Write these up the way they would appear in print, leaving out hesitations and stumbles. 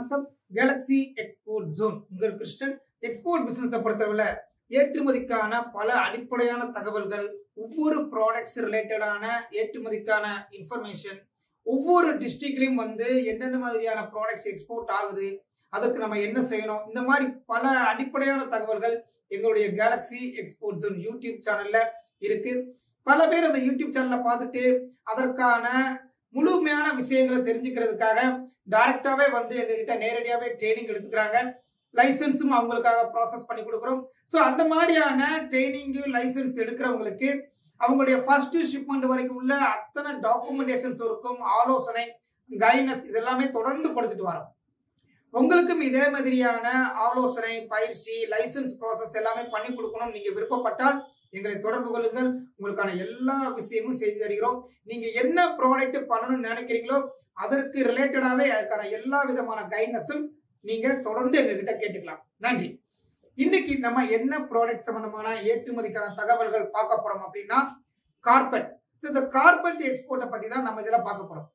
வணக்கம். Galaxy export zone உங்கள் Krishnan. Export பிசினஸை பொறுத்தவரை ஏற்றுமதிக்கான பல அடிப்படையான தகவல்கள், ஒவ்வொரு ப்ராடக்ட்ஸ் ரிலேட்டடான ஏற்றுமதிக்கான இன்ஃபர்மேஷன், ஒவ்வொரு டிஸ்ட்ரிக்ட்லையும் என்னென்ன மாதிரியான ப்ராடக்ட்ஸ் எக்ஸ்போர்ட் ஆகுது, அதுக்கு நம்ம என்ன செய்யணும், இந்த மாதிரி பல அடிப்படையான தகவல்கள் எங்களுடைய கேலக்ஸி எக்ஸ்போர்ட் ஜோன் யூடியூப் சேனல்ல இருக்கு. பல பேர் அந்த யூடியூப் சேனலை பார்த்துட்டு அதற்கான முழுமையான விஷயங்களை தெரிஞ்சுக்கிறதுக்காக டைரக்டாவே எங்ககிட்ட நேரடியாவே ட்ரைனிங் எடுத்துக்கிறாங்க. லைசன்ஸும் அவங்களுக்காக ப்ராசஸ் பண்ணி கொடுக்குறோம். ஸோ அந்த மாதிரியான ட்ரைனிங் லைசன்ஸ் எடுக்கிறவங்களுக்கு அவங்களுடைய ஃபர்ஸ்ட் ஷிப்மெண்ட் வரைக்கும் உள்ள அத்தனை டாக்குமெண்டேஷன்ஸ் இருக்கும், ஆலோசனை, கைடன்ஸ் இதெல்லாமே தொடர்ந்து கொடுத்துட்டு வரோம். உங்களுக்கும் இதே மாதிரியான ஆலோசனை, பயிற்சி, லைசன்ஸ் ப்ராசஸ் எல்லாமே பண்ணி கொடுக்கணும் நீங்க விருப்பப்பட்டால் எங்களை தொடர்பு கொள்ளுங்கள். உங்களுக்கான எல்லா விஷயமும் செய்து தருகிறோம். நீங்க என்ன ப்ராடக்ட் பண்ணணும்னு நினைக்கிறீங்களோ அதற்கு ரிலேட்டடாவே அதுக்கான எல்லா விதமான கைடன்ஸும் நீங்க தொடர்ந்து எங்ககிட்ட கேட்டுக்கலாம். நன்றி. இன்னைக்கு நம்ம என்ன ப்ராடக்ட் சம்பந்தமான ஏற்றுமதிக்கான தகவல்கள் பார்க்க போறோம் அப்படின்னா கார்பெட். இந்த கார்பெட் எக்ஸ்போர்ட்டை பத்தி தான் நம்ம இதெல்லாம் பார்க்க போறோம்.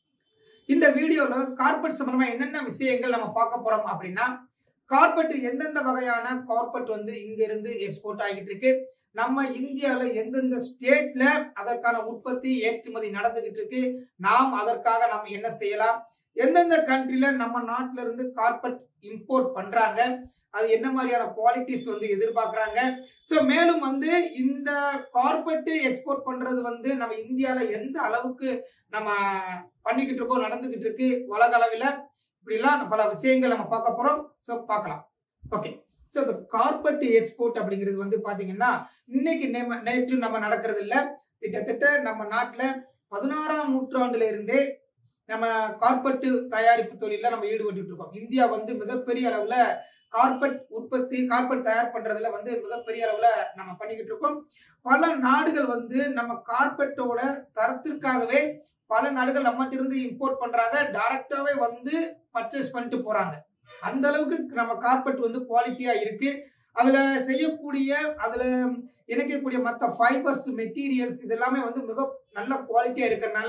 இந்த வீடியோல கார்பெட் சம்பந்தமா என்னென்ன விஷயங்கள் நம்ம பார்க்க போறோம் அப்படின்னா, கார்பெட் எந்தெந்த வகையான கார்பெட் இங்க இருந்து எக்ஸ்போர்ட் ஆகிட்டு இருக்கு, நம்ம இந்தியாவில எந்தெந்த ஸ்டேட்ல அதற்கான உற்பத்தி ஏற்றுமதி நடந்துகிட்டு இருக்கு, நாம் அதற்காக நம்ம என்ன செய்யலாம், எந்தெந்த கண்ட்ரில நம்ம நாட்டில இருந்து கார்பெட் இம்போர்ட் பண்றாங்க, அது என்ன மாதிரியான குவாலிட்டிஸ் எதிர்பார்க்கறாங்க. சோ மேலும் இந்த கார்பெட் எக்ஸ்போர்ட் பண்றது நம்ம இந்தியால எந்த அளவுக்கு நம்ம பண்ணிக்கிட்டு இருக்கோம், நடந்துகிட்டு இருக்கு உலக அளவில், இப்படிலாம் பல விஷயங்கள் நம்ம பார்க்க போறோம். சோ பார்க்கலாம். ஓகே. ஸோ இந்த கார்பெட் எக்ஸ்போர்ட் அப்படிங்கிறது பாத்தீங்கன்னா இன்னைக்கு நேற்று நம்ம நடக்கிறது இல்லை. கிட்டத்தட்ட நம்ம நாட்டில் 16ஆம் நூற்றாண்டுல இருந்தே நம்ம கார்பெட் தயாரிப்பு தொழில நம்ம ஈடுபட்டு இருக்கோம். இந்தியா மிகப்பெரிய அளவுல கார்பெட் உற்பத்தி, கார்பெட் தயார் பண்றதுல மிகப்பெரிய அளவுல நம்ம பண்ணிக்கிட்டு இருக்கோம். பல நாடுகள் நம்ம கார்பெட்டோட தரத்திற்காகவே பல நாடுகள் நம்மகிட்ட இருந்து இம்போர்ட் பண்றாங்க, டைரக்டாவே பர்ச்சேஸ் பண்ணிட்டு போறாங்க. அந்த அளவுக்கு நம்ம கார்பெட் குவாலிட்டியா இருக்கு. அதுல செய்யக்கூடிய, அதுல இணைக்கக்கூடிய மற்ற ஃபைபர்ஸ், மெட்டீரியல்ஸ் இதெல்லாமே மிக நல்ல குவாலிட்டியா இருக்கிறதுனால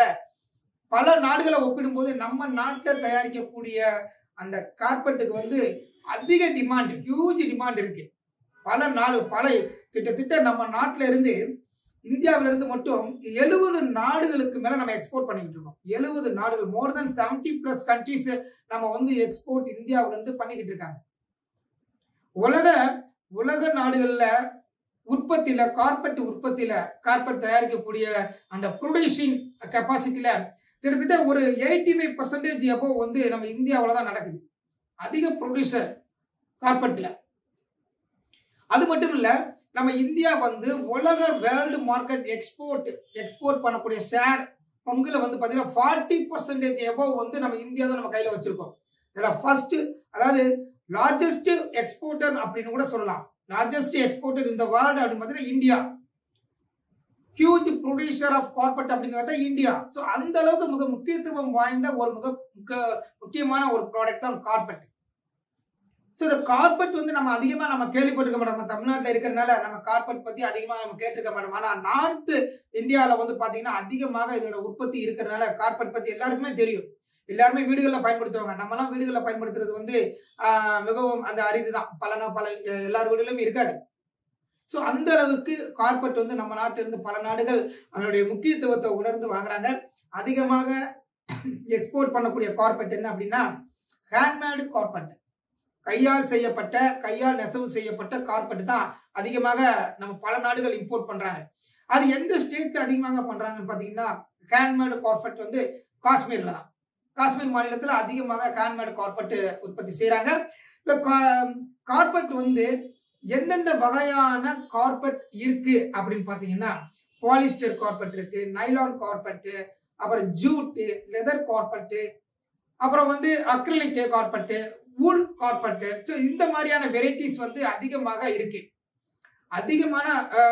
பல நாடுகளை ஒப்பிடும்போது நம்ம நாட்டில் தயாரிக்கக்கூடிய அந்த கார்பெட்டுக்கு அதிக டிமாண்ட், ஹியூஜ் டிமாண்ட் இருக்கு. பல கிட்டத்தட்ட நம்ம நாட்டில இருந்து, இந்தியாவில இருந்து மட்டும் 70 நாடுகளுக்கு மேல நம்ம எக்ஸ்போர்ட் பண்ணிட்டு இருக்கோம். 70 நாடுகள், மோர் தென் 70+ கண்ட்ரிஸ் நம்ம எக்ஸ்போர்ட் இந்தியாவில இருந்து பண்ணிக்கிட்டு இருக்காங்க. உலக நாடுகள்ல உற்பத்தியில, கார்பெட் உற்பத்தியில, கார்பெட் தயாரிக்கக்கூடிய அந்த ப்ரொடியூசிங் கெப்பாசிட்டியில கிட்டத்தட்ட ஒரு 85% அப்போ நம்ம இந்தியாவில தான் நடக்குது. அதிக ப்ரொடியூசர் கார்பெட்ல. அது மட்டும் இல்ல, நம்ம இந்தியா உலக வேர்ல்டு மார்க்கெட் எக்ஸ்போர்ட் பண்ணக்கூடிய ஷேர் பங்குல பாத்தீங்கன்னா 40% எபோவ் நம்ம இந்தியா தான் நம்ம கையில வச்சிருக்கோம். இதுல ஃபர்ஸ்ட், அதாவது லார்ஜஸ்ட் எக்ஸ்போர்ட்டர் அப்படின்னு கூட சொல்லலாம். லார்ஜஸ்ட் எக்ஸ்போர்ட்டர் இந்த வேர்ல்டு அப்படின்னு பாத்தீங்கன்னா India. Huge producer of carpet அப்படிங்கிறத இந்தியா. ஸோ அந்த அளவுக்கு மிக முக்கியத்துவம் வாய்ந்த ஒரு முக்கியமான ஒரு ப்ராடக்ட் தான் கார்பெட். ஸோ இந்த கார்பெட் நம்ம அதிகமா நம்ம கேள்விப்பட்டிருக்க மாட்டோம். நம்ம தமிழ்நாட்டில் இருக்கிறதுனால நம்ம கார்பெட் பத்தி அதிகமா நம்ம கேட்டிருக்க மாட்டோம். ஆனா நார்த் இந்தியாவில பாத்தீங்கன்னா அதிகமாக இதோட உற்பத்தி இருக்கிறதுனால கார்பெட் பத்தி எல்லாருக்குமே தெரியும். எல்லாருமே வீடுகளில் பயன்படுத்துவாங்க. நம்மலாம் வீடுகளில் பயன்படுத்துறது மிகவும் அந்த அரிதுதான். பல எல்லார் வீடுகளும் இருக்காது. ஸோ அந்த அளவுக்கு கார்பெட் நம்ம நாட்டிலிருந்து பல நாடுகள் அதனுடைய முக்கியத்துவத்தை உணர்ந்து வாங்குறாங்க. அதிகமாக எக்ஸ்போர்ட் பண்ணக்கூடிய கார்பெட் என்ன அப்படின்னா ஹேண்ட்மேடு கார்பெட். கையால் நெசவு செய்யப்பட்ட கார்பெட் தான் அதிகமாக நம்ம பல நாடுகள் இம்போர்ட் பண்றாங்க. அது எந்த ஸ்டேட்ல அதிகமாக பண்றாங்கன்னு பாத்தீங்கன்னா ஹேண்ட்மேடு கார்பெட் காஷ்மீர்ல தான். காஷ்மீர் மாநிலத்தில் அதிகமாக ஹேண்ட்மேடு கார்பெட் உற்பத்தி செய்யறாங்க. இந்த கார்பெட் எந்தெந்த வகையான கார்பெட் இருக்கு அப்படின்னு பாத்தீங்கன்னா பாலிஸ்டர் கார்பெட் இருக்கு, நைலான் கார்பெட், அப்புறம் ஜூட், லெதர் கார்பெட், அப்புறம் acrylic carpet, wool carpet. So இந்த மாதிரியான வெரைட்டிஸ் அதிகமாக இருக்கு. அதிகமான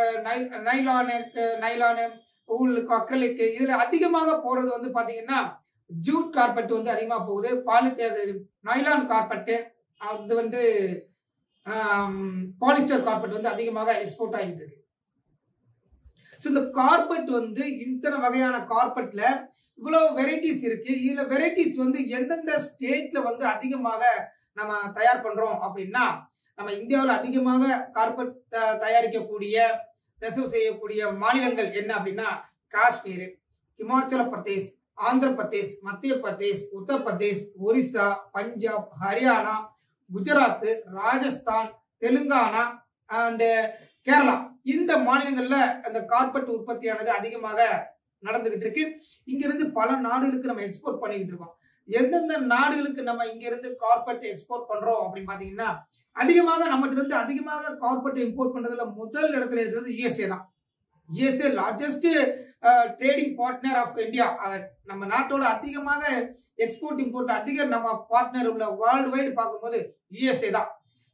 நைலானு, வூல், அக்ரிலிக் இதுல அதிகமாக போறது பாத்தீங்கன்னா ஜூட் கார்பெட் அதிகமா போகுது. நைலான் கார்பெட், அது பாலிஸ்டர் கார்பெட் அதிகமாக எக்ஸ்போர்ட் ஆகிட்டு இருக்கு. ஸோ இந்த கார்பெட் இத்தனை வகையான கார்பெட்ல இவ்வளவு வெரைட்டிஸ் இருக்கு. இதுல வெரைட்டிஸ் வந்து எந்தெந்த ஸ்டேட்ல வந்து அதிகமாக நம்ம தயார் பண்றோம் அப்படின்னா, நம்ம இந்தியாவில் அதிகமாக கார்பெட் தயாரிக்கக்கூடிய நெசவு செய்யக்கூடிய மாநிலங்கள் என்ன அப்படின்னா காஷ்மீர், இமாச்சல பிரதேஷ், ஆந்திர பிரதேஷ், மத்திய பிரதேஷ், உத்தரப்பிரதேஷ், ஒரிசா, பஞ்சாப், ஹரியானா, குஜராத், ராஜஸ்தான், தெலுங்கானா அண்ட் கேரளா. இந்த மாநிலங்கள்ல அந்த கார்பெட் உற்பத்தியானது அதிகமாக நடந்துகிட்டு இருக்கு. இங்க இருந்து பல நாடுகளுக்கு நம்ம எக்ஸ்போர்ட் பண்ணிக்கிட்டு இருக்கோம். எந்தெந்த நாடுகளுக்கு நம்ம இங்க இருந்து கார்பெட் எக்ஸ்போர்ட் பண்றோம் அப்படின்னு பாத்தீங்கன்னா, அதிகமாக நம்மகிட்ட இருந்து அதிகமாக கார்பெட் இம்போர்ட் பண்றதுல முதல் இடத்துல இருக்கிறது யுஎஸ்ஏ தான். USA largest trading partner of India. நம்ம நாட்டோட அதிகமாக எக்ஸ்போர்ட் இம்போர்ட் அதிக நம்ம பார்ட்னர் உள்ள வேர்ல்டு வைடு பார்க்கும்போது யுஎஸ்ஏ தான்.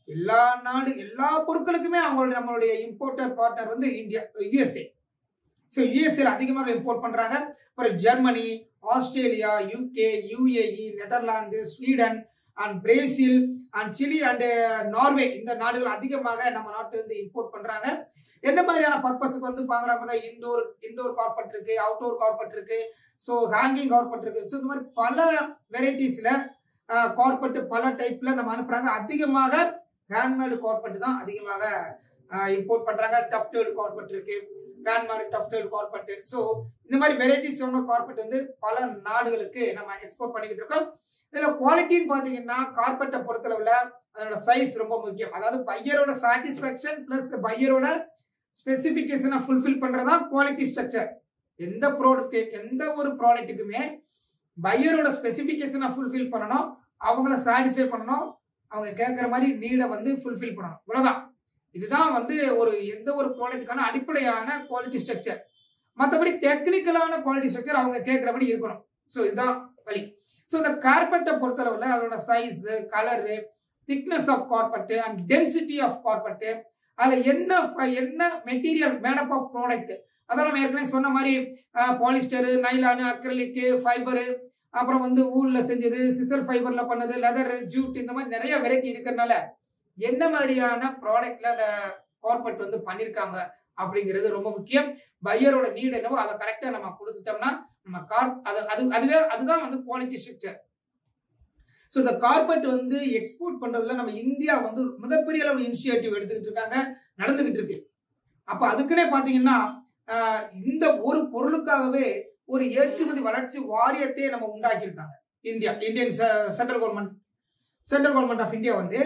எல்லா பொருட்களுக்குமே நம்மளுடைய இம்போர்ட்டர் பார்ட்னர் வந்து இந்தியா, யுஎஸ்ஏ. ஸோ யுஎஸ்ஏல அதிகமாக இம்போர்ட் பண்றாங்க. அப்புறம் Germany, Australia, UK, UAE, Netherlands, Sweden and Brazil and Chile and Norway, இந்த நாடுகள் அதிகமாக நம்ம நாட்டிலிருந்து இம்போர்ட் பண்றாங்க. என்ன மாதிரியான பர்பஸுக்கு வந்து பாக்குறாங்க? இன்டோர் கார்பெட் இருக்கு, அவுட்டோர் கார்பெட் இருக்கு, ஸோ ஹேங்கிங் கார்பெட் இருக்கு. ஸோ இந்த மாதிரி பல வெரைட்டிஸ்ல கார்பெட் பல டைப்ல நம்ம அனுப்புறாங்க. அதிகமாக ஹேண்ட்மேடு கார்பெட் தான் அதிகமாக இம்போர்ட் பண்றாங்க. டஃப்டட் கார்பெட் இருக்கு, ஹேண்ட்மேடு டஃப்டட் கார்பெட். ஸோ இந்த மாதிரி வெரைட்டிஸ் கார்பெட் வந்து பல நாடுகளுக்கு நம்ம எக்ஸ்போர்ட் பண்ணிக்கிட்டு இருக்கோம். இதுல குவாலிட்டின்னு பாத்தீங்கன்னா கார்பெட்டை பொறுத்தளவுல அதோட சைஸ் ரொம்ப முக்கியம். அதாவது பையரோட சாட்டிஸ்பாக்சன் பிளஸ் பையரோட ஸ்பெசிபிகேஷனை ஃபுல்ஃபில் பண்றதா குவாலிட்டி ஸ்ட்ரக்சர். எந்த ஒரு ப்ராடக்ட்டுக்குமே பையரோட ஸ்பெசிபிகேஷனை ஃபுல்ஃபில் பண்ணணும், அவங்கள சாட்டிஸ்ஃபை பண்ணணும், அவங்க கேட்கிற மாதிரி நீடை வந்து ஃபுல்ஃபில் பண்ணணும். இவ்வளவுதான். இதுதான் வந்து எந்த ஒரு ப்ராடக்ட்டுக்கான அடிப்படையான குவாலிட்டி ஸ்ட்ரக்சர். மற்றபடி டெக்னிக்கலான குவாலிட்டி ஸ்ட்ரக்சர் அவங்க கேட்கிறபடி இருக்கணும். ஸோ இதுதான் வழி. ஸோ இந்த கார்பெட்டை பொறுத்தளவுல அதோட size, colour, thickness of carpet and density of carpet, அதுல என்ன மெட்டீரியல் மேடப் ஆஃப் ப்ராடக்ட், அதான் நம்ம ஏற்கனவே சொன்ன மாதிரி பாலிஸ்டர், நைலானு, அக்ரிலிக், ஃபைபரு, அப்புறம் வந்து ஊல்ல செஞ்சது, சிசர் ஃபைபர்ல பண்ணது, லெதர், ஜூட், இந்த மாதிரி நிறைய வெரைட்டி இருக்கிறதுனால என்ன மாதிரியான ப்ராடக்ட்ல அந்த கார்பெட் வந்து பண்ணிருக்காங்க அப்படிங்கிறது ரொம்ப முக்கியம். பையரோட நீட் என்னவோ அதை கரெக்டா நம்ம கொடுத்துட்டோம்னா நம்ம அதுதான் வந்து குவாலிட்டி ஸ்ட்ரக்சர். ஸோ இந்த கார்பெட் வந்து எக்ஸ்போர்ட் பண்றதுல நம்ம இந்தியா வந்து மிகப்பெரிய அளவு இனிஷியேட்டிவ் எடுத்துக்கிட்டு இருக்காங்க, நடந்துகிட்டு இருக்கு. அப்ப அதுக்குன்னே பாத்தீங்கன்னா இந்த ஒரு பொருளுக்காகவே ஒரு ஏற்றுமதி வளர்ச்சி வாரியத்தையே நம்ம உண்டாக்கி இருக்காங்க. Indian central government of India வந்து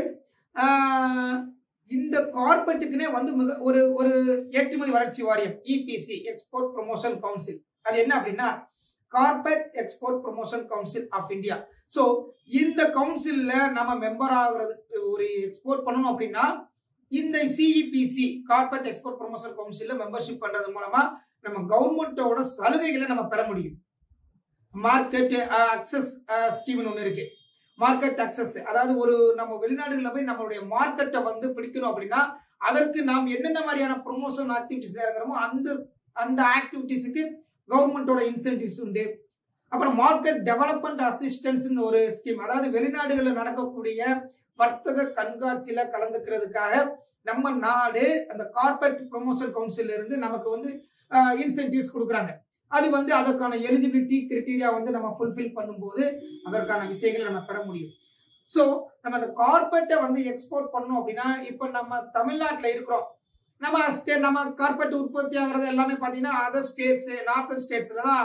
இந்த கார்பெட்டுக்குனே வந்து ஒரு ஏற்றுமதி வளர்ச்சி வாரியம், இபிசி, எக்ஸ்போர்ட் ப்ரொமோஷன் கவுன்சில். அது என்ன அப்படின்னா carpet export promotion council of India. So இந்த கவுன்சில்ல நம்ம மெம்பர் ஆகுறது, ஒரு எக்ஸ்போர்ட் பண்ணணும் அப்படின்னா இந்த சிஇபிசி கார்பெட் எக்ஸ்போர்ட் ப்ரொமோஷன் கவுன்சில்ல மெம்பர்ஷிப் பண்றது மூலமா நம்ம கவர்மெண்டோட சலுகைகளை நம்ம பெற முடியும். மார்க்கெட் அக்சஸ் ஸ்கீம்னு ஒன்று இருக்கு. மார்க்கெட் அக்சஸ், அதாவது நம்ம வெளிநாடுகளில் போய் நம்மளுடைய மார்க்கெட்டை வந்து பிடிக்கணும் அப்படின்னா அதற்கு நாம் என்னென்ன மாதிரியான ப்ரொமோஷன் ஆக்டிவிட்டிஸ் இருக்கிறோமோ அந்த ஆக்டிவிட்டிஸுக்கு கவர்மெண்டோட இன்சென்டிவ்ஸ் உண்டு. அப்புறம் மார்க்கெட் டெவலப்மெண்ட் அசிஸ்டன்ஸ் ஒரு ஸ்கீம், அதாவது வெளிநாடுகளில் நடக்கக்கூடிய வர்த்தக கண்காட்சியில கலந்துக்கிறதுக்காக நம்ம நாடு அந்த கார்பெட் ப்ரொமோஷன் கவுன்சில் இருந்து நமக்கு வந்து இன்சென்டிவ்ஸ் கொடுக்குறாங்க. அது வந்து அதற்கான எலிஜிபிலிட்டி கிரைட்டீரியா வந்து நம்ம ஃபுல்ஃபில் பண்ணும்போது அதற்கான விஷயங்களை நம்ம பெற முடியும். ஸோ நம்ம அந்த கார்பெட்டை வந்து எக்ஸ்போர்ட் பண்ணணும் அப்படின்னா, இப்போ நம்ம தமிழ்நாட்டில் இருக்கிறோம், நம்ம கார்பெட் உற்பத்தி ஆகிறது எல்லாமே பார்த்தீங்கன்னா அதர் ஸ்டேட்ஸ், நார்த்தன் ஸ்டேட்ஸ்ல தான்,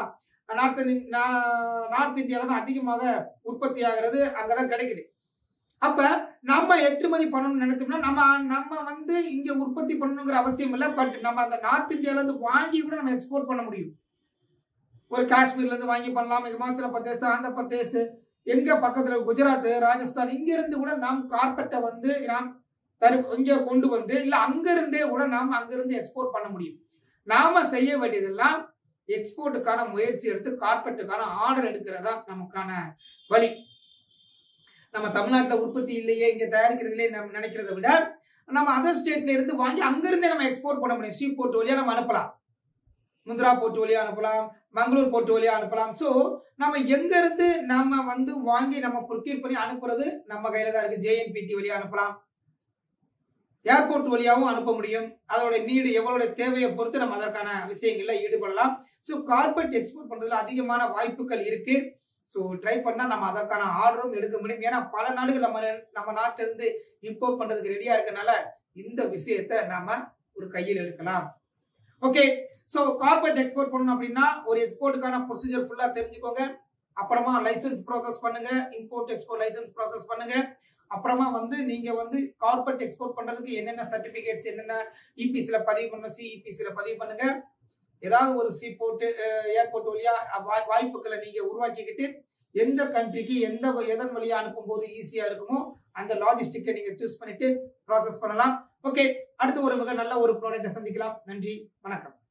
நார்த் இந்தியாவில தான் அதிகமாக உற்பத்தி ஆகிறது, அங்கதான் கிடைக்குது. அப்ப நம்ம ஏற்றுமதி பண்ணணும்னு நினைச்சோம்னா நம்ம வந்து இங்க உற்பத்தி பண்ணணுங்கிற அவசியம் இல்லை. பட் நம்ம அந்த நார்த் இந்தியால இருந்து வாங்கி கூட நம்ம எக்ஸ்போர்ட் பண்ண முடியும். ஒரு காஷ்மீர்ல இருந்து வாங்கி பண்ணலாம், இமாச்சல பிரதேச, ஆந்திர பிரதேச, எங்க பக்கத்துல குஜராத், ராஜஸ்தான், இங்க இருந்து கூட நாம் கார்பெட்டை வந்து நாம் இங்க கொண்டு வந்து இல்ல அங்க இருந்தே கூட நாம் அங்கிருந்து எக்ஸ்போர்ட் பண்ண முடியும். நாம செய்ய வேண்டியதெல்லாம் எக்ஸ்போர்ட்டுக்கான முயற்சி எடுத்து கார்பெட்டுக்கான ஆர்டர் எடுக்கிறதா நமக்கான வழி. நம்ம தமிழ்நாட்டில் உற்பத்தி இல்லையே, இங்க தயாரிக்கிறதுலே நம்ம நினைக்கிறத விட நம்ம அதர் ஸ்டேட்ல இருந்து வாங்கி அங்கிருந்தே நம்ம எக்ஸ்போர்ட் பண்ண முடியும். சீ போர்ட் வழியா நம்ம அனுப்பலாம், முந்திரா போர்ட் வழியா அனுப்பலாம், மங்களூர் போர்ட் வழியா அனுப்பலாம். ஸோ நம்ம எங்க இருந்து நம்ம வந்து வாங்கி நம்ம ப்ரொக்யூர் பண்ணி அனுப்புறது நம்ம கையில தான் இருக்கு. ஜேஎன்பிடி வழியா அனுப்பலாம், ஏர்போர்ட் வழியாகவும் அனுப்ப முடியும். அதோட நீடு எவ்வளவு தேவையை பொறுத்து நம்ம அதற்கான விஷயங்கள்ல ஈடுபடலாம். ஸோ கார்பரேட் எக்ஸ்போர்ட் பண்றதுல அதிகமான வாய்ப்புகள் இருக்கு. ஸோ ட்ரை பண்ணா நம்ம அதற்கான ஆர்டரும் எடுக்க முடியும். ஏன்னா பல நாடுகள் நம்ம நாட்டில இருந்து இம்போர்ட் பண்றதுக்கு ரெடியா இருக்கனால இந்த விஷயத்தை நாம ஒரு கையில் எடுக்கலாம். ஓகே, ஸோ கார்பரேட் எக்ஸ்போர்ட் பண்ணணும் அப்படின்னா ஒரு எக்ஸ்போர்ட்டுக்கான ப்ரொசீஜர் ஃபுல்லா தெரிஞ்சுக்கோங்க. அப்புறமா லைசன்ஸ் ப்ராசஸ் பண்ணுங்க, இம்போர்ட் எக்ஸ்போர்ட் லைசன்ஸ் ப்ராசஸ் பண்ணுங்க. அப்புறமா நீங்க கார்பரேட் எக்ஸ்போர்ட் பண்றதுக்கு என்னென்ன சர்டிபிகேட்ஸ், என்னென்ன இபிசில பதிவு பண்ண, சிஇபிசில பதிவு பண்ணுங்க. ஏதாவது ஒரு சீபோர்ட் ஏர்போர்ட் வழியா வாய்ப்புகளை நீங்க உருவாக்கிக்கிட்டு எந்த கண்ட்ரிக்கு எதன் வழியா அனுப்பும் போது ஈஸியா இருக்குமோ அந்த லாஜிஸ்டிக்கை நீங்க சூஸ் பண்ணிட்டு ப்ராசஸ் பண்ணலாம். ஓகே, அடுத்து ஒரு மிக நல்ல ஒரு ப்ராடக்ட்டை சந்திக்கலாம். நன்றி, வணக்கம்.